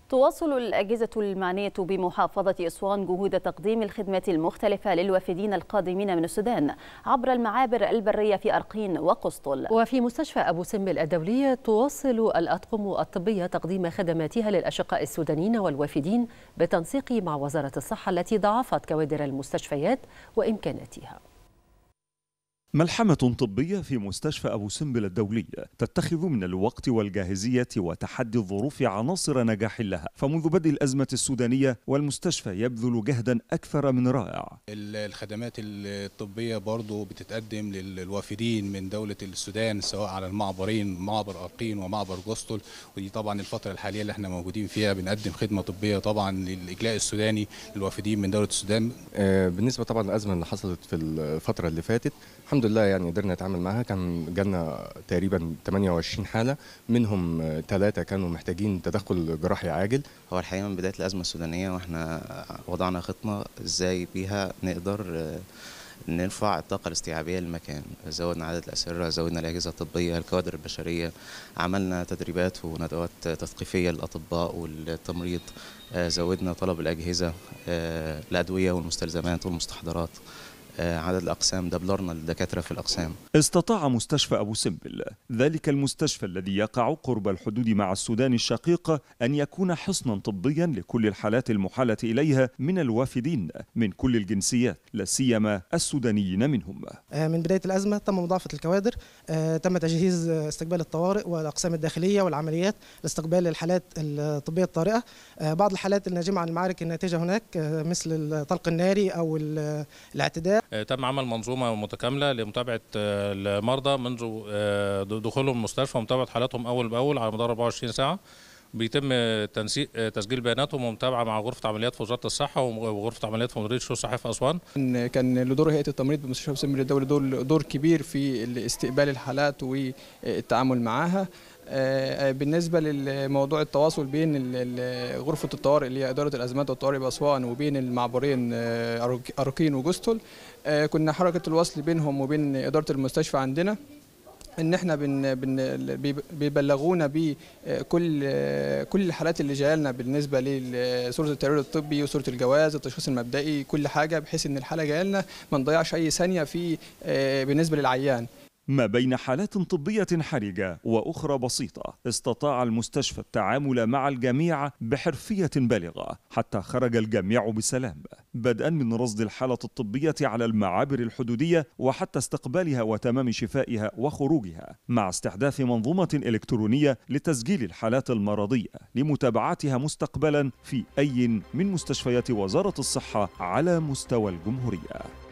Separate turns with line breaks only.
تواصل الأجهزة المعنية بمحافظة أسوان جهود تقديم الخدمات المختلفة للوافدين القادمين من السودان عبر المعابر البرية في أرقين وقسطل.
وفي مستشفى أبو سمبل الدولي تواصل الأطقم الطبية تقديم خدماتها للأشقاء السودانيين والوافدين بالتنسيق مع وزارة الصحة التي ضاعفت كوادر المستشفيات وإمكاناتها.
ملحمة طبية في مستشفى أبو سمبل الدولي تتخذ من الوقت والجاهزية وتحدي الظروف عناصر نجاح لها، فمنذ بدء الأزمة السودانية والمستشفى يبذل جهدا أكثر من رائع.
الخدمات الطبية برضو بتتقدم للوافدين من دولة السودان سواء على المعبرين، معبر أرقين ومعبر قسطل، ودي طبعا الفترة الحالية اللي احنا موجودين فيها بنقدم خدمة طبية طبعا للإجلاء السوداني للوافدين من دولة السودان.
بالنسبة طبعا للأزمة اللي حصلت في الفترة اللي فاتت الحمد لله يعني قدرنا نتعامل معها. كان جالنا تقريبا 28 حالة، منهم 3 كانوا محتاجين تدخل جراحي عاجل.
هو الحقيقة من بداية الأزمة السودانية واحنا وضعنا خطة ازاي بيها نقدر نرفع الطاقة الاستيعابية للمكان، زودنا عدد الأسرة، زودنا الأجهزة الطبية، الكوادر البشرية، عملنا تدريبات وندوات تثقيفية للأطباء والتمريض، زودنا طلب الأجهزة، الأدوية والمستلزمات والمستحضرات، عدد الأقسام دبلرنا للدكاترة في الأقسام.
استطاع مستشفى أبو سمبل، ذلك المستشفى الذي يقع قرب الحدود مع السودان الشقيق، أن يكون حصنا طبيا لكل الحالات المحالة إليها من الوافدين من كل الجنسيات، لا سيما السودانيين منهم.
من بداية الأزمة تم مضاعفة الكوادر، تم تجهيز استقبال الطوارئ والأقسام الداخلية والعمليات لاستقبال الحالات الطبية الطارئة. بعض الحالات الناجمة عن المعارك الناتجة هناك مثل الطلق الناري أو الاعتداء.
تم عمل منظومة متكاملة لمتابعة المرضى منذ دخولهم المستشفى ومتابعة حالاتهم أول بأول على مدار 24 ساعة. بيتم تسجيل بياناتهم ومتابعة مع غرفة عمليات في وزارة الصحة وغرفة عمليات في مديرية الشؤون الصحية في أسوان.
كان لدور هيئة التمريض بمستشفى أبو سمبل الدولي دور كبير في استقبال الحالات والتعامل معها. بالنسبة لموضوع التواصل بين غرفة الطوارئ اللي هي إدارة الأزمات والطوارئ بأسوان وبين المعبرين أرقين وقسطل، كنا حركة الوصل بينهم وبين إدارة المستشفى عندنا ان احنا بيبلغونا بكل الحالات اللي جايه لنا بالنسبه لصوره التقرير الطبي وصوره الجواز التشخيص المبدئي كل حاجه، بحيث ان الحاله جايه لنا ما نضيعش اي ثانيه في بالنسبه للعيان.
ما بين حالات طبية حرجة وأخرى بسيطة استطاع المستشفى التعامل مع الجميع بحرفية بالغة حتى خرج الجميع بسلام، بدءا من رصد الحالة الطبية على المعابر الحدودية وحتى استقبالها وتمام شفائها وخروجها، مع استحداث منظومة إلكترونية لتسجيل الحالات المرضية لمتابعتها مستقبلا في أي من مستشفيات وزارة الصحة على مستوى الجمهورية.